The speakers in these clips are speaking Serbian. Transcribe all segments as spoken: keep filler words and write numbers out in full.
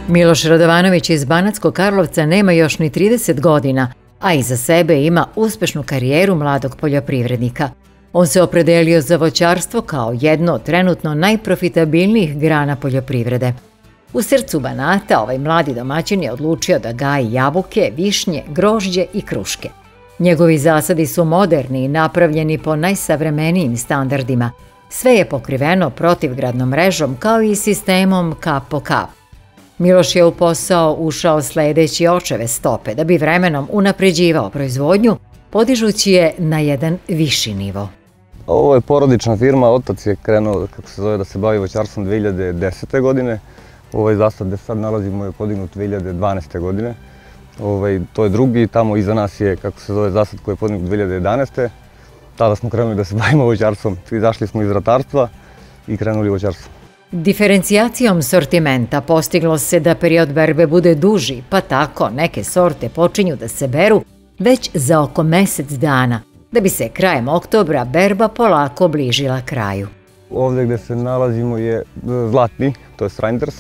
Miloš Radovanović iz Banatskog Karlovca nema još ni trideset godina, a iza sebe ima uspešnu karijeru mladog poljoprivrednika. On se opredelio za voćarstvo kao jedno od trenutno najprofitabilnijih grana poljoprivrede. U srcu Banata ovaj mladi domaćin je odlučio da gaji jabuke, višnje, grožđe i kruške. Njegovi zasadi su moderni i napravljeni po najsavremenijim standardima. Sve je pokriveno protivgradnom mrežom kao i sistemom kap po kap. Miloš je u posao ušao sledeći očeve stope da bi vremenom unapređivao proizvodnju, podižući je na jedan viši nivo. Ovo je porodična firma, otac je krenuo, kako se zove, da se bavi voćarstvom dve hiljade desete. godine. Ovaj zasad gde sad nalazimo je podignut dve hiljade dvanaeste. godine. Ovaj, to je drugi, tamo iza nas je, kako se zove, zasad koji je podignut dve hiljade jedanaeste. Tada smo krenuli da se bavimo voćarstvom. Izašli smo iz ratarstva i krenuli voćarstvom. Diferencijacijom sortimenta postiglo se da period berbe bude duži, pa tako neke sorte počinju da se beru već za oko mesec dana, da bi se krajem oktobra berba polako bližila kraju. Ovde gde se nalazimo je Zlatni, to je Reinders,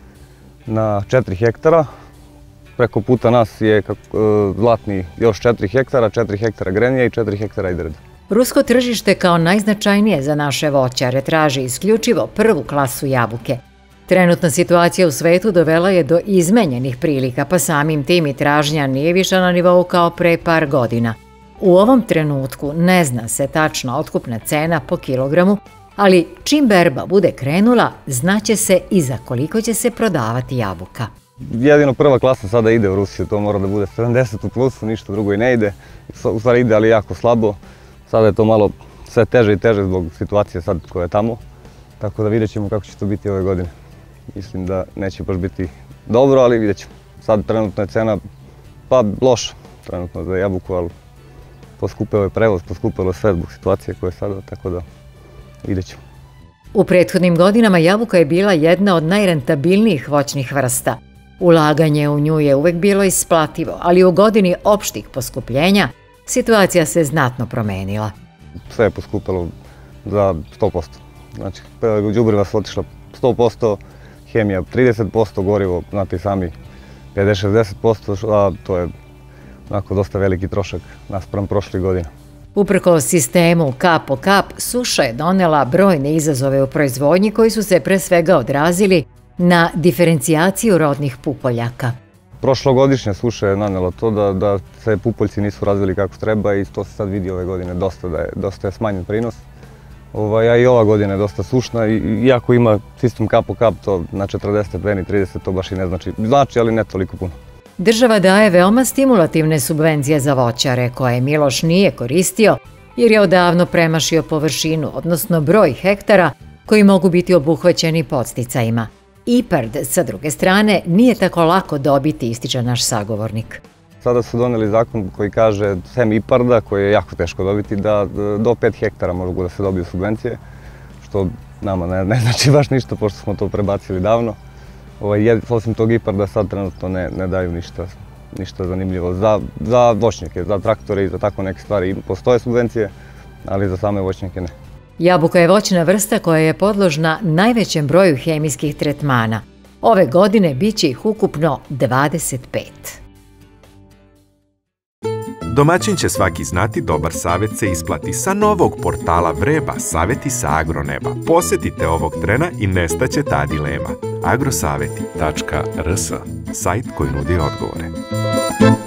na četiri hektara. Preko puta nas je Zlatni još četiri hektara, četiri hektara grenija i četiri hektara ajdereda. Rusko tržište kao najznačajnije za naše voćare traži isključivo prvu klasu jabuke. Trenutna situacija u svetu dovela je do izmenjenih prilika, pa samim tim i tražnja nije više na nivou kao pre par godina. U ovom trenutku ne zna se tačna otkupna cena po kilogramu, ali čim berba bude krenula, znaće se i za koliko će se prodavati jabuka. Jedino prva klasa sada ide u Rusiju, to mora da bude sedamdeset u plusu, ništa drugo i ne ide. U stvari ide, ali jako slabo. Sada je to malo sve teže i teže zbog situacije sad koja je tamo. Tako da vidjet ćemo kako će to biti ove godine. Mislim da neće baš biti dobro, ali vidjet ćemo. Sad trenutno je cena pa loša trenutno za jabuku, ali poskupeo je prevoz, poskupelo je sve zbog situacije koja je sada, tako da vidjet ćemo. U prethodnim godinama jabuka je bila jedna od najrentabilnijih voćnih vrsta. Ulaganje u nju je uvek bilo isplativo, ali u godini opštih poskupljenja situacija se znatno promenila. Sve je poskupelo za sto posto. Znači, đubriva su otišla sto posto, hemija trideset posto, gorivo, znate i sami, pedeset do šezdeset posto, a to je onako dosta veliki trošak naspram prošlih godina. Uprkos sistemu kap po kap, suša je donela brojne izazove u proizvodnji koji su se pre svega odrazili na diferencijaciju rodnih pupoljaka. Prošlogodišnja suša je nanela to da, da se pupoljci nisu razvili kako treba i to se sad vidi ove godine dosta da je, dosta je smanjen prinos. Ovaj, a i ova godina je dosta sušna i iako ima sistem kap po kap, to na četrdeset stepeni, trideset, to baš i ne znači. Znači, ali ne toliko puno. Država daje veoma stimulativne subvencije za voćare, koje Miloš nije koristio jer je odavno premašio površinu, odnosno broj hektara koji mogu biti obuhvaćeni podsticajima. IPARD, sa druge strane, nije tako lako dobiti, ističe naš sagovornik. Sada su doneli zakon koji kaže, sem IPARD-a, koji je jako teško dobiti, da do pet hektara mogu da se dobiju subvencije, što nama ne, ne znači baš ništa, pošto smo to prebacili davno. Ovaj, osim tog IPARD-a sad trenutno ne, ne daju ništa, ništa zanimljivo. Za, za voćnjake, za traktore i za tako neke stvari postoje subvencije, ali za same voćnjake ne. Jabuka je voćna vrsta koja je podložna najvećem broju hemijskih tretmana. Ove godine biće ih ukupno dvadeset pet. Domaćin će svaki znati, dobar savjet se isplati. Sa novog portala Vreba, savjeti sa Agroneba. Posetite ovog trena i nestaće ta dilema. agrosaveti tačka rs, sajt koji nudi odgovore.